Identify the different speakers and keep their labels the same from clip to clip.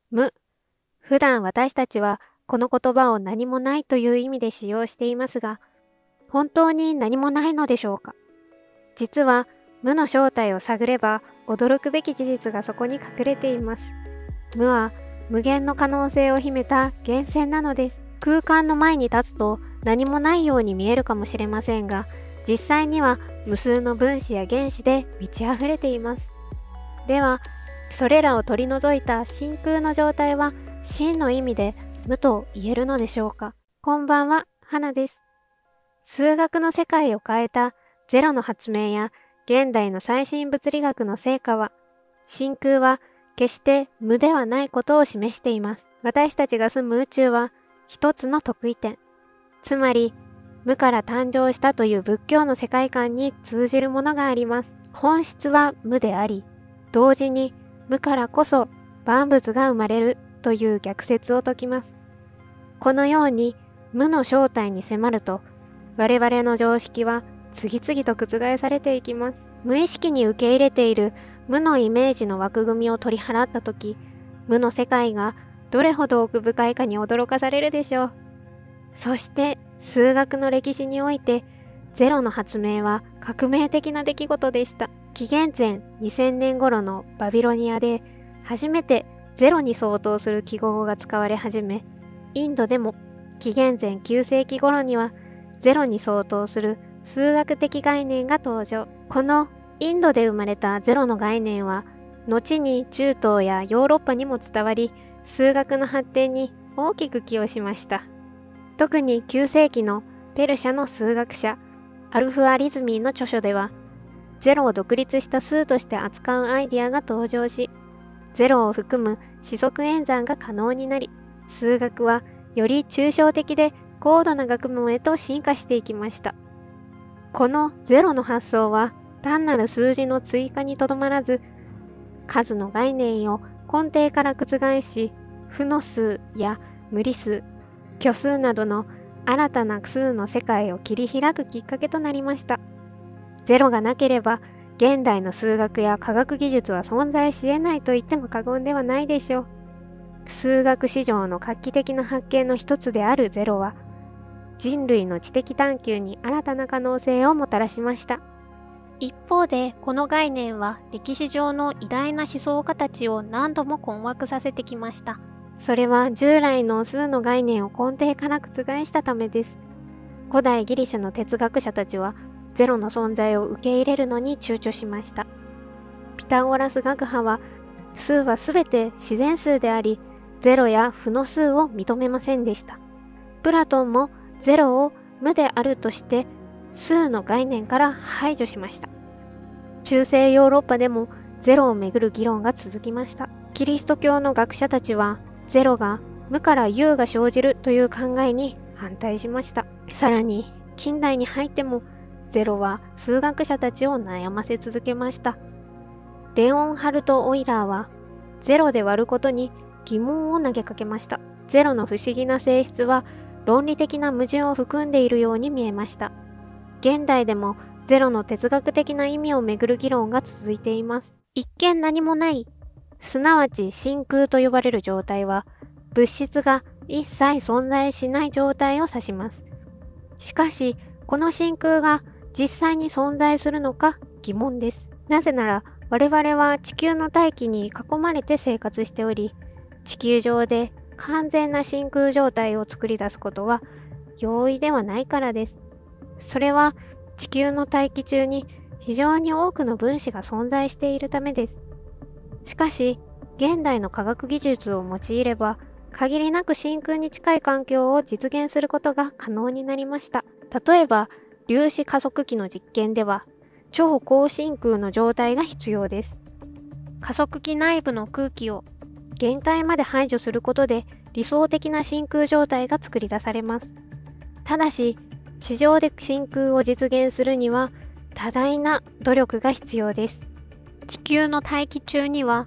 Speaker 1: 無。普段私たちはこの言葉を何もないという意味で使用していますが、本当に何もないのでしょうか。実は無の正体を探れば驚くべき事実がそこに隠れています。無は無限の可能性を秘めた源泉なのです。空間の前に立つと何もないように見えるかもしれませんが、実際には無数の分子や原子で満ち溢れています。では、それらを取り除いた真空の状態は真の意味で無と言えるのでしょうか。こんばんは、花です。数学の世界を変えたゼロの発明や現代の最新物理学の成果は、真空は決して無ではないことを示しています。私たちが住む宇宙は一つの特異点。つまり、無から誕生したという仏教の世界観に通じるものがあります。本質は無であり、同時に無からこそ万物が生まれるという逆説を説きます。このように無の正体に迫ると、我々の常識は次々と覆されていきます。無意識に受け入れている無のイメージの枠組みを取り払ったとき、無の世界がどれほど奥深いかに驚かされるでしょう。そして数学の歴史において、ゼロの発明は革命的な出来事でした。紀元前2000年頃のバビロニアで初めてゼロに相当する記号語が使われ始め、インドでも紀元前9世紀頃にはゼロに相当する数学的概念が登場。このインドで生まれたゼロの概念は、後に中東やヨーロッパにも伝わり、数学の発展に大きく寄与しました。特に9世紀のペルシャの数学者、アルフ・アリズミーの著書では、ゼロを独立した数として扱うアイディアが登場し、ゼロを含む四則演算が可能になり、数学はより抽象的で高度な学問へと進化していきました。このゼロの発想は単なる数字の追加にとどまらず、数の概念を根底から覆し、負の数や無理数、虚数などの新たな数の世界を切り開くきっかけとなりました。ゼロがなければ、現代の数学や科学技術は存在し得ないと言っても過言ではないでしょう。数学史上の画期的な発見の一つであるゼロは、人類の知的探求に新たな可能性をもたらしました。一方で、この概念は歴史上の偉大な思想家たちを何度も困惑させてきました。それは従来の数の概念を根底から覆したためです。古代ギリシャの哲学者たちは、ゼロの存在を受け入れるのに躊躇しました。ピタゴラス学派は、数はすべて自然数であり、ゼロや負の数を認めませんでした。プラトンもゼロを無であるとして、数の概念から排除しました。中世ヨーロッパでもゼロをめぐる議論が続きました。キリスト教の学者たちは、ゼロが無から有が生じるという考えに反対しました。さらに、近代に入っても、ゼロは数学者たちを悩ませ続けました。レオンハルト・オイラーは、ゼロで割ることに疑問を投げかけました。ゼロの不思議な性質は、論理的な矛盾を含んでいるように見えました。現代でもゼロの哲学的な意味をめぐる議論が続いています。一見何もない、すなわち真空と呼ばれる状態は、物質が一切存在しない状態を指します。しかし、この真空が実際に存在するのか疑問です。なぜなら、我々は地球の大気に囲まれて生活しており、地球上で完全な真空状態を作り出すことは容易ではないからです。それは地球の大気中に非常に多くの分子が存在しているためです。しかし、現代の科学技術を用いれば、限りなく真空に近い環境を実現することが可能になりました。例えば、粒子加速器の実験では、超高真空の状態が必要です。加速器内部の空気を限界まで排除することで理想的な真空状態が作り出されます。ただし、地上で真空を実現するには多大な努力が必要です。地球の大気中には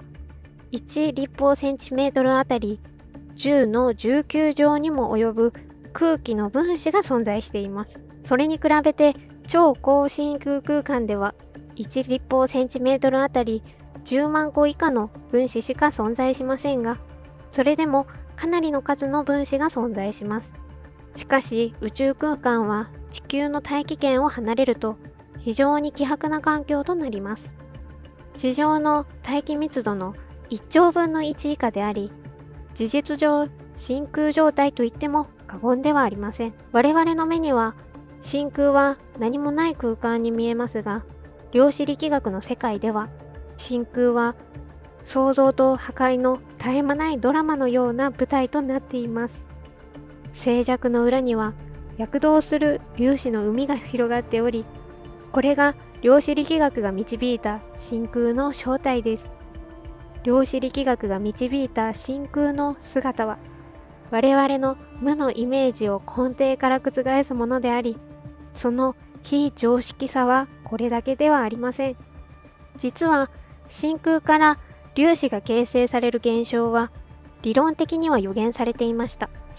Speaker 1: 1立方センチメートルあたり10の19乗にも及ぶ空気の分子が存在しています。それに比べて超高真空空間では1立方センチメートルあたり10万個以下の分子しか存在しませんが、 それでもかなりの数の分子が存在します。しかし宇宙空間は地球の大気圏を離れると非常に希薄な環境となります。地上の大気密度の1兆分の1以下であり、事実上真空状態と言っても過言ではありません。我々の目には真空は何もない空間に見えますが、量子力学の世界では真空は創造と破壊の絶え間ないドラマのような舞台となっています。静寂の裏には躍動する粒子の海が広がっており、これが量子力学が導いた真空の正体です。量子力学が導いた真空の姿は、我々の無のイメージを根底から覆すものであり、その非常識さはこれだけではありません。実は真空から粒子が形成される現象は理論的には予言されていました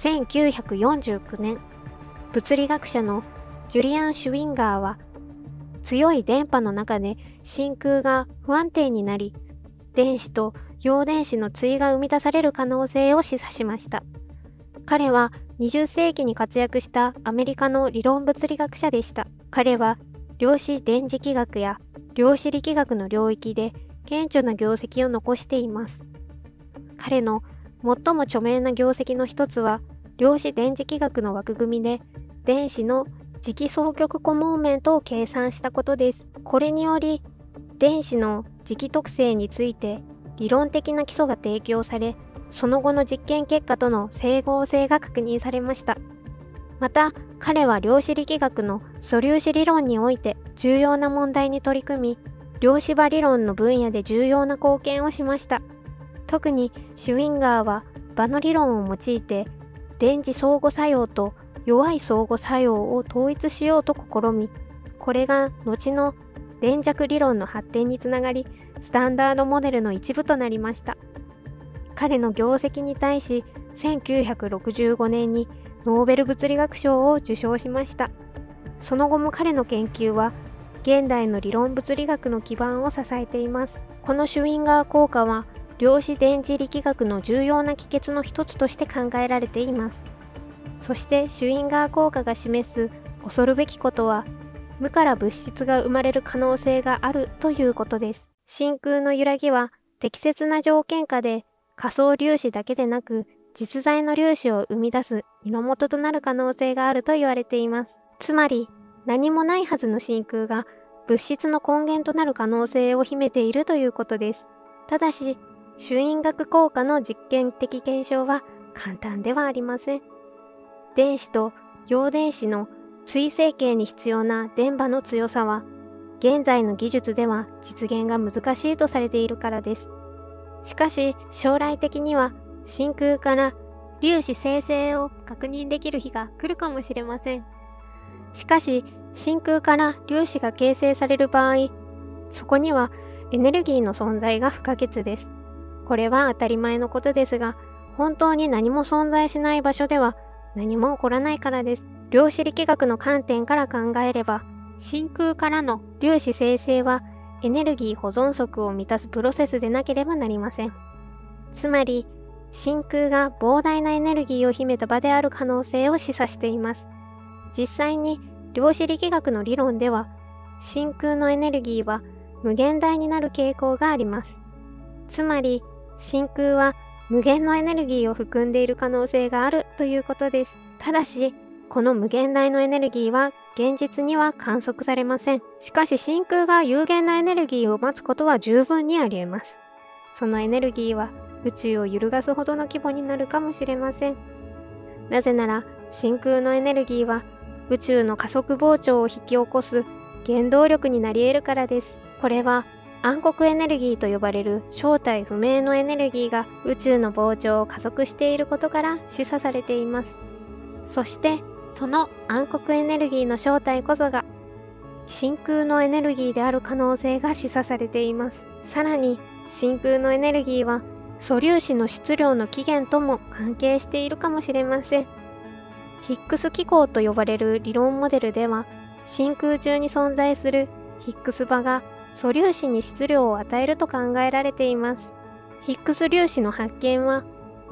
Speaker 1: 。1949年、物理学者のジュリアン・シュウィンガーは強い電波の中で真空が不安定になり、電子と陽電子の対が生み出される可能性を示唆しました。彼は20世紀に活躍したアメリカの理論物理学者でした。彼は量子電磁気学や量子力学の領域で顕著な業績を残しています。彼の最も著名な業績の一つは、量子電磁気学の枠組みで電子の磁気双極コモーメントを計算したことです。これにより、電子の磁気特性について理論的な基礎が提供され、その後の実験結果との整合性が確認されました。また、彼は量子力学の素粒子理論において重要な問題に取り組み、量子場理論の分野で重要な貢献をしました。特にシュウィンガーは場の理論を用いて、電磁相互作用と弱い相互作用を統一しようと試み、これが後の電弱理論の発展につながり、スタンダードモデルの一部となりました。彼の業績に対し、1965年にノーベル物理学賞を受賞しました。その後も彼の研究は、現代の理論物理学の基盤を支えています。このシュウィンガー効果は、量子電磁力学の重要な帰結の一つとして考えられています。そしてシュウィンガー効果が示す恐るべきことは、無から物質が生まれる可能性があるということです。真空の揺らぎは適切な条件下で仮想粒子だけでなく実在の粒子を生み出す源となる可能性があると言われています。つまり何もないはずの真空が物質の根源となる可能性を秘めているということです。ただし、シュウィンガー効果の実験的検証は簡単ではありません。電子と陽電子の対成形に必要な電波の強さは、現在の技術では実現が難しいとされているからです。しかし、将来的には真空から粒子生成を確認できる日が来るかもしれません。しかし、真空から粒子が形成される場合、そこにはエネルギーの存在が不可欠です。これは当たり前のことですが、本当に何も存在しない場所では何も起こらないからです。量子力学の観点から考えれば、真空からの粒子生成はエネルギー保存則を満たすプロセスでなければなりません。つまり、真空が膨大なエネルギーを秘めた場である可能性を示唆しています。実際に量子力学の理論では、真空のエネルギーは無限大になる傾向があります。つまり、真空は無限のエネルギーを含んでいる可能性があるということです。ただし、この無限大のエネルギーは現実には観測されません。しかし真空が有限なエネルギーを待つことは十分にあり得ます。そのエネルギーは宇宙を揺るがすほどの規模になるかもしれません。なぜなら真空のエネルギーは宇宙の加速膨張を引き起こす原動力になり得るからです。これは暗黒エネルギーと呼ばれる正体不明のエネルギーが宇宙の膨張を加速していることから示唆されています。そしてその暗黒エネルギーの正体こそが真空のエネルギーである可能性が示唆されています。さらに真空のエネルギーは素粒子の質量の起源とも関係しているかもしれません。ヒッグス機構と呼ばれる理論モデルでは、真空中に存在するヒッグス場が素粒子に質量を与えると考えられています。ヒッグス粒子の発見は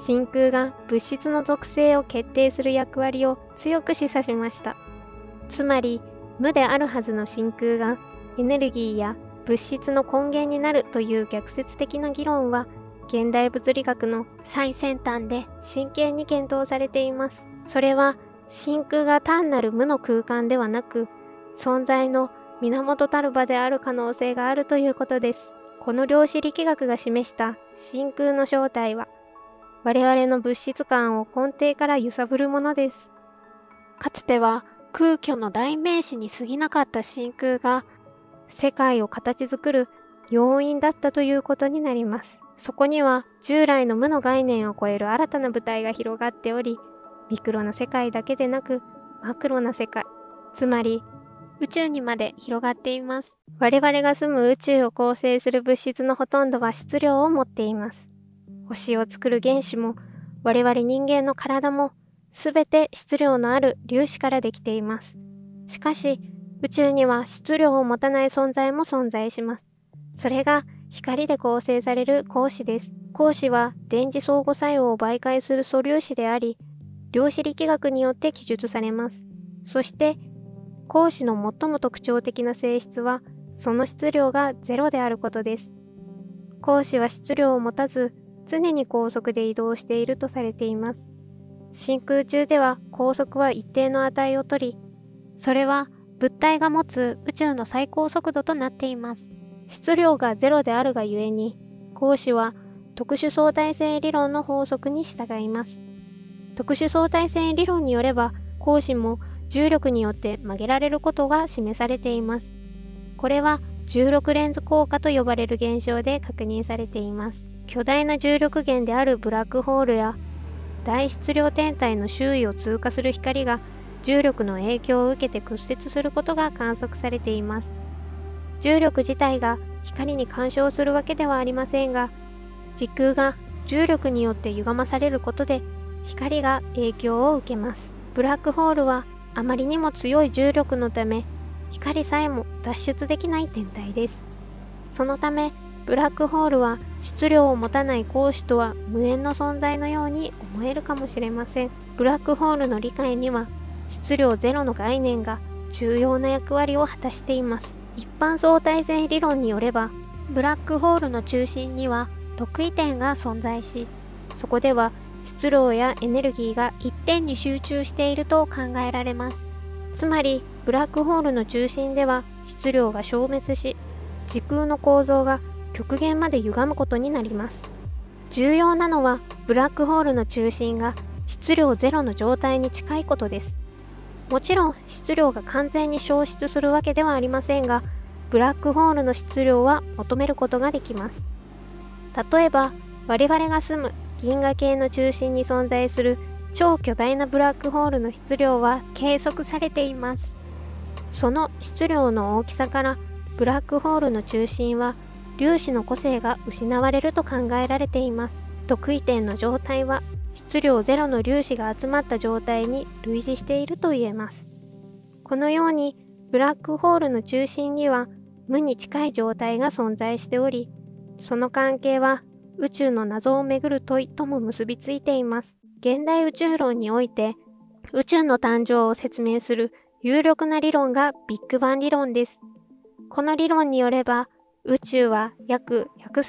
Speaker 1: 真空が物質の属性を決定する役割を強く示唆しました。つまり、無であるはずの真空がエネルギーや物質の根源になるという逆説的な議論は、現代物理学の最先端で真剣に検討されています。それは、真空が単なる無の空間ではなく、存在の源たる場である可能性があるということです。この量子力学が示した真空の正体は、我々の物質観を根底から揺さぶるものです。かつては空虚の代名詞に過ぎなかった真空が、世界を形作る要因だったということになります。そこには従来の無の概念を超える新たな舞台が広がっており、ミクロな世界だけでなくマクロな世界、つまり宇宙にまで広がっています。我々が住む宇宙を構成する物質のほとんどは質量を持っています。星を作る原子も我々人間の体もすべて質量のある粒子からできています。しかし宇宙には質量を持たない存在も存在します。それが光で構成される光子です。光子は電磁相互作用を媒介する素粒子であり、量子力学によって記述されます。そして光子の最も特徴的な性質は、その質量がゼロであることです。光子は質量を持たず、常に高速で移動しているとされています。真空中では高速は一定の値を取り、それは物体が持つ宇宙の最高速度となっています。質量がゼロであるがゆえに、光子は特殊相対性理論の法則に従います。特殊相対性理論によれば、光子も重力によって曲げられることが示されています。これは重力レンズ効果と呼ばれる現象で確認されています。巨大な重力源であるブラックホールや大質量天体の周囲を通過する光が重力の影響を受けて屈折することが観測されています。重力自体が光に干渉するわけではありませんが、時空が重力によって歪まされることで光が影響を受けます。ブラックホールはあまりにも強い重力のため、光さえも脱出できない天体です。そのため、ブラックホールは質量を持たない光子とは無縁の存在のように思えるかもしれません。ブラックホールの理解には、質量ゼロの概念が重要な役割を果たしています。一般相対性理論によれば、ブラックホールの中心には特異点が存在し、そこでは質量やエネルギーが一点に集中していると考えられます。つまり、ブラックホールの中心では質量が消滅し、時空の構造が極限まで歪むことになります。重要なのは、ブラックホールの中心が質量ゼロの状態に近いことです。もちろん質量が完全に消失するわけではありませんが、ブラックホールの質量は求めることができます。例えば、我々が住む銀河系の中心に存在する超巨大なブラックホールの質量は計測されています。その質量の大きさから、ブラックホールの中心は粒子の個性が失われると考えられています。特異点の状態は質量ゼロの粒子が集まった状態に類似していると言えます。このようにブラックホールの中心には無に近い状態が存在しており、その関係は宇宙の謎をめぐる問いとも結びついています。現代宇宙論において宇宙の誕生を説明する有力な理論がビッグバン理論です。この理論によれば、宇宙は約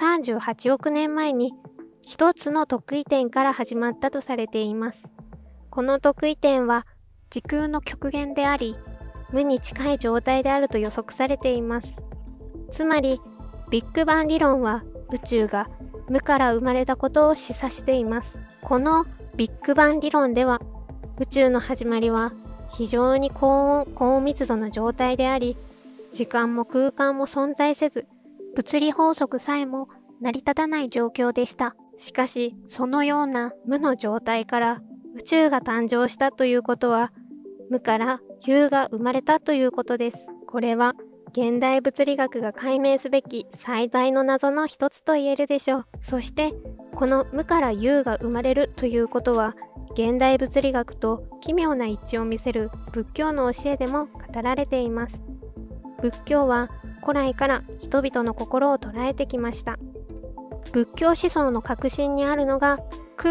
Speaker 1: 138億年前に一つの特異点から始まったとされています。この特異点は時空の極限であり、無に近い状態であると予測されています。つまり、ビッグバン理論は宇宙が無から生まれたことを示唆しています。このビッグバン理論では、宇宙の始まりは非常に高温・高密度の状態であり、時間も空間も存在せず、物理法則さえも成り立たない状況でした。しかし、そのような無の状態から宇宙が誕生したということは、無から有が生まれたということです。これは、現代物理学が解明すべき最大の謎の一つと言えるでしょう。そして、この無から有が生まれるということは、現代物理学と奇妙な一致を見せる仏教の教えでも語られています。仏教は古来から人々の心を捉えてきました。仏教思想の核心にあるのが空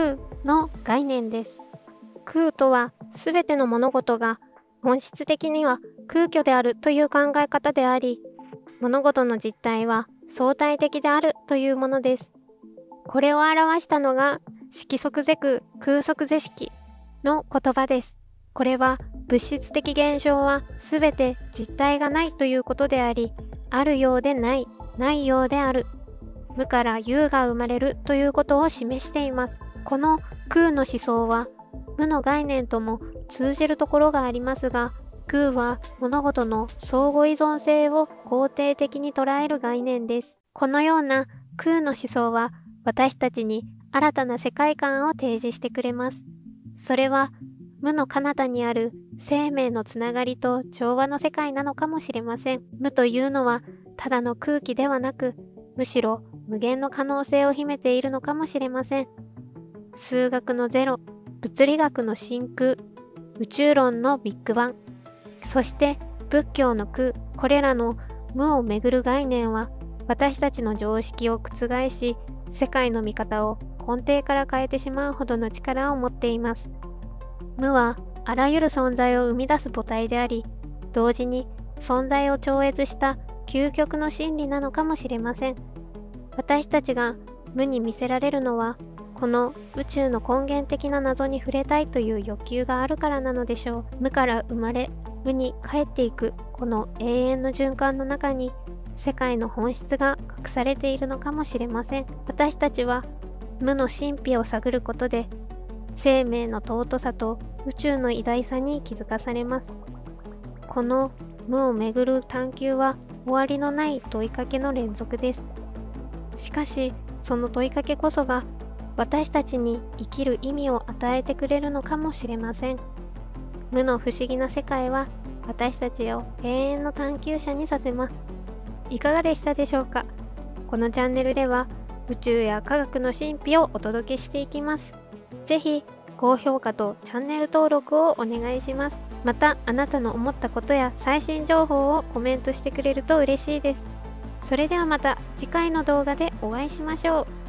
Speaker 1: の概念です。空とはすべての物事が本質的には空虚であるという考え方であり、物事の実態は相対的であるというものです。これを表したのが色即是空、空即是色の言葉です。これは物質的現象はすべて実体がないということであり、あるようでない、ないようである。無から有が生まれるということを示しています。この空の思想は無の概念とも通じるところがありますが、空は物事の相互依存性を肯定的に捉える概念です。このような空の思想は私たちに新たな世界観を提示してくれます。それは無の彼方にある生命のつながりと調和の世界なのかもしれません。無というのはただの空気ではなく、むしろ無限の可能性を秘めているのかもしれません。数学のゼロ、物理学の真空、宇宙論のビッグバン、そして仏教の空、これらの無をめぐる概念は私たちの常識を覆し、世界の見方を根底から変えてしまうほどの力を持っています。無はあらゆる存在を生み出す母体であり、同時に存在を超越した究極の真理なのかもしれません。私たちが無に魅せられるのは、この宇宙の根源的な謎に触れたいという欲求があるからなのでしょう。無から生まれ、無に帰っていくこの永遠の循環の中に、世界の本質が隠されているのかもしれません。私たちは無の神秘を探ることで、生命の尊さと宇宙の偉大さに気づかされます。この無をめぐる探求は終わりのない問いかけの連続です。しかし、その問いかけこそが私たちに生きる意味を与えてくれるのかもしれません。無の不思議な世界は私たちを永遠の探求者にさせます。いかがでしたでしょうか？このチャンネルでは宇宙や科学の神秘をお届けしていきます。ぜひ高評価とチャンネル登録をお願いします。またあなたの思ったことや最新情報をコメントしてくれると嬉しいです。それではまた次回の動画でお会いしましょう。